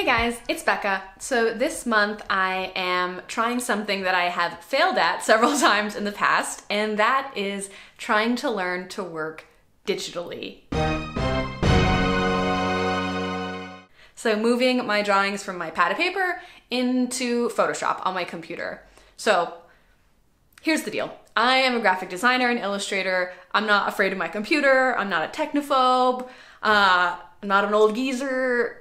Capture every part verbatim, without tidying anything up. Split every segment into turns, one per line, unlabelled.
Hey guys, it's Becca. So this month I am trying something that I have failed at several times in the past, and that is trying to learn to work digitally. So moving my drawings from my pad of paper into Photoshop on my computer. So here's the deal. I am a graphic designer and illustrator. I'm not afraid of my computer. I'm not a technophobe. Uh, I'm not an old geezer.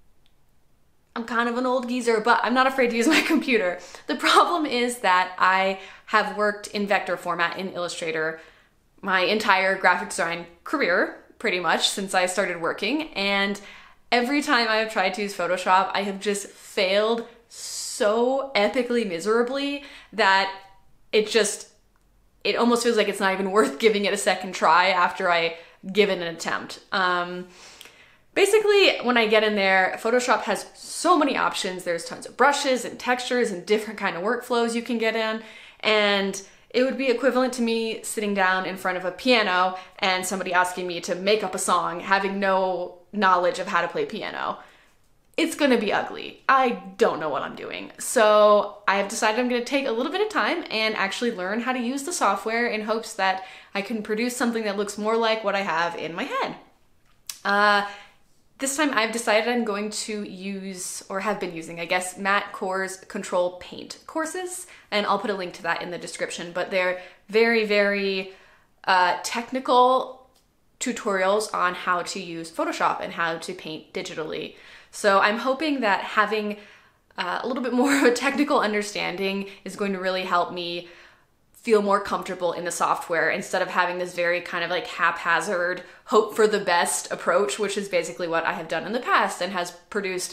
I'm kind of an old geezer, but I'm not afraid to use my computer. The problem is that I have worked in vector format in Illustrator my entire graphic design career, pretty much, since I started working. And every time I have tried to use Photoshop, I have just failed so epically miserably that it just, it almost feels like it's not even worth giving it a second try after I give it an attempt. Um, Basically, when I get in there, Photoshop has so many options. There's tons of brushes and textures and different kind of workflows you can get in. And it would be equivalent to me sitting down in front of a piano and somebody asking me to make up a song, having no knowledge of how to play piano. It's gonna be ugly. I don't know what I'm doing. So I have decided I'm gonna take a little bit of time and actually learn how to use the software in hopes that I can produce something that looks more like what I have in my head. Uh, This time I've decided I'm going to use, or have been using, I guess, Matt Core's Control Paint courses, and I'll put a link to that in the description, but they're very, very uh, technical tutorials on how to use Photoshop and how to paint digitally. So I'm hoping that having uh, a little bit more of a technical understanding is going to really help me feel more comfortable in the software instead of having this very kind of like haphazard, hope for the best approach, which is basically what I have done in the past and has produced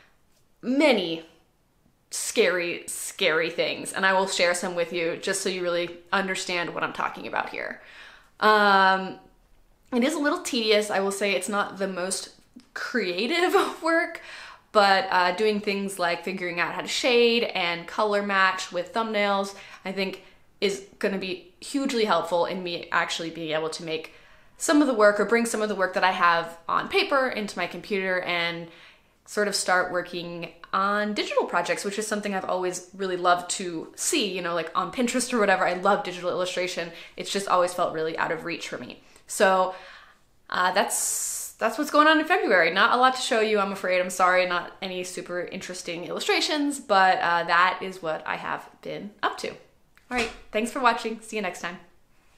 many scary, scary things. And I will share some with you just so you really understand what I'm talking about here. Um, it is a little tedious. I will say it's not the most creative work, but uh, doing things like figuring out how to shade and color match with thumbnails, I think is going to be hugely helpful in me actually being able to make some of the work or bring some of the work that I have on paper into my computer and sort of start working on digital projects, which is something I've always really loved to see, you know, like on Pinterest or whatever. I love digital illustration. It's just always felt really out of reach for me. So uh, that's that's what's going on in February. Not a lot to show you, I'm afraid. I'm sorry, not any super interesting illustrations, but uh, that is what I have been up to. All right, thanks for watching. See you next time.